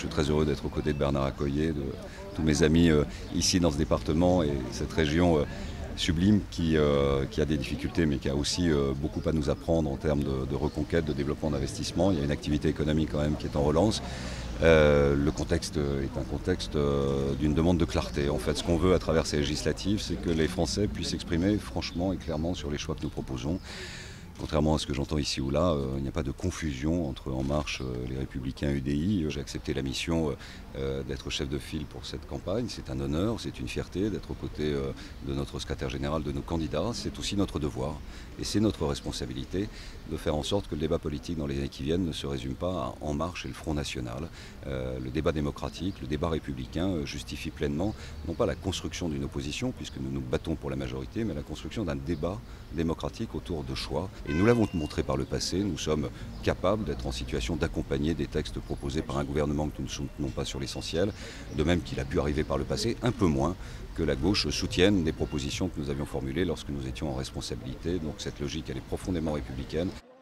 suis très heureux d'être aux côtés de Bernard Accoyer, de tous mes amis ici dans ce département et cette région sublime qui a des difficultés mais qui a aussi beaucoup à nous apprendre en termes de reconquête, de développement d'investissement. Il y a une activité économique quand même qui est en relance. Le contexte est un contexte d'une demande de clarté. En fait, ce qu'on veut à travers ces législatives, c'est que les Français puissent s'exprimer franchement et clairement sur les choix que nous proposons. Contrairement à ce que j'entends ici ou là, il n'y a pas de confusion entre En Marche, les Républicains et UDI. J'ai accepté la mission d'être chef de file pour cette campagne. C'est un honneur, c'est une fierté d'être aux côtés de notre secrétaire général, de nos candidats. C'est aussi notre devoir et c'est notre responsabilité de faire en sorte que le débat politique dans les années qui viennent ne se résume pas à En Marche et le Front National. Le débat démocratique, le débat républicain justifie pleinement non pas la construction d'une opposition, puisque nous nous battons pour la majorité, mais la construction d'un débat démocratique autour de choix. Et nous l'avons montré par le passé, nous sommes capables d'être en situation d'accompagner des textes proposés par un gouvernement que nous ne soutenons pas sur l'essentiel, de même qu'il a pu arriver par le passé, un peu moins, que la gauche soutienne des propositions que nous avions formulées lorsque nous étions en responsabilité. Donc cette logique, elle est profondément républicaine.